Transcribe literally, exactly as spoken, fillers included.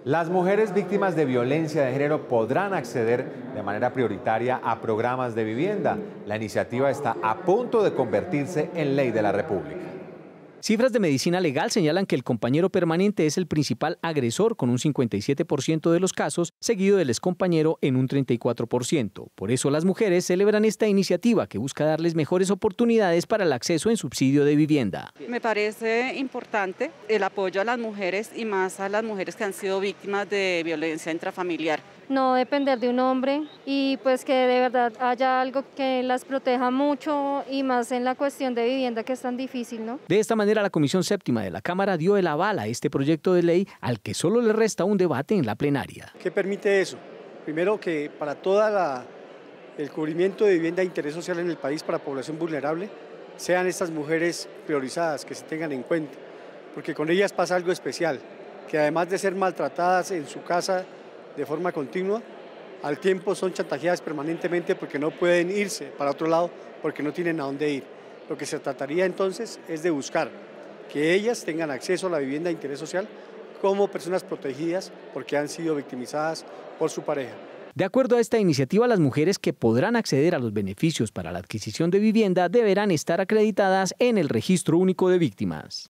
Las mujeres víctimas de violencia de género podrán acceder de manera prioritaria a programas de vivienda. La iniciativa está a punto de convertirse en ley de la República. Cifras de medicina legal señalan que el compañero permanente es el principal agresor con un cincuenta y siete por ciento de los casos, seguido del excompañero en un treinta y cuatro por ciento. Por eso las mujeres celebran esta iniciativa que busca darles mejores oportunidades para el acceso en subsidio de vivienda. Me parece importante el apoyo a las mujeres y más a las mujeres que han sido víctimas de violencia intrafamiliar. No depender de un hombre y pues que de verdad haya algo que las proteja mucho y más en la cuestión de vivienda que es tan difícil, ¿no? De esta manera la Comisión Séptima de la Cámara dio el aval a este proyecto de ley al que solo le resta un debate en la plenaria. ¿Qué permite eso? Primero, que para todo el cubrimiento de vivienda de interés social en el país para población vulnerable sean estas mujeres priorizadas, que se tengan en cuenta, porque con ellas pasa algo especial, que además de ser maltratadas en su casa de forma continua, al tiempo son chantajeadas permanentemente porque no pueden irse para otro lado porque no tienen a dónde ir. Lo que se trataría entonces es de buscar que ellas tengan acceso a la vivienda de interés social como personas protegidas porque han sido victimizadas por su pareja. De acuerdo a esta iniciativa, las mujeres que podrán acceder a los beneficios para la adquisición de vivienda deberán estar acreditadas en el Registro Único de Víctimas.